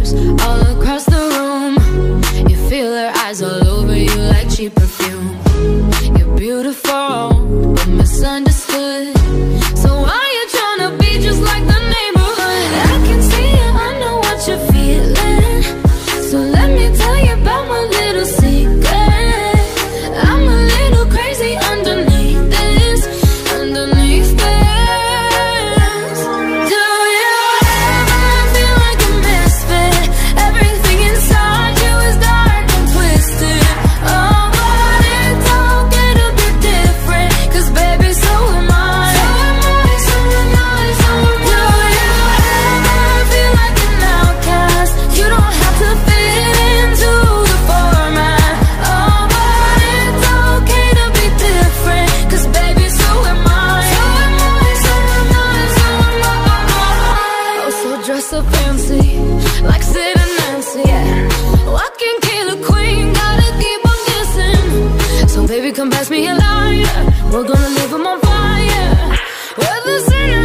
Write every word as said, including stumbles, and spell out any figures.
moves all across the room. You feel her eyes all over you like cheap perfume. You're beautiful, but misunderstood. So why you tryna be just like the neighborhood? I can see it, I know what you're feeling. So let me tell you about my little secret. I'm a little crazy underneath this, underneath this. Do you ever feel like a misfit? Everything inside you is dark and twisted. Oh, but it's okay to be different, 'cause baby, so am I. So am I, so am I, so am I. Do you ever feel like an outcast? You don't have to fit into the format. Oh, but it's okay to be different, 'cause baby, so am I. So am I, so am I, so am I. Oh, so dress up fancy, like Sid and Nancy, yeah. Walking killer queen, gotta keep on guessing. So baby, come pass me a lighter, we're gonna leave 'em on fire. We're the same.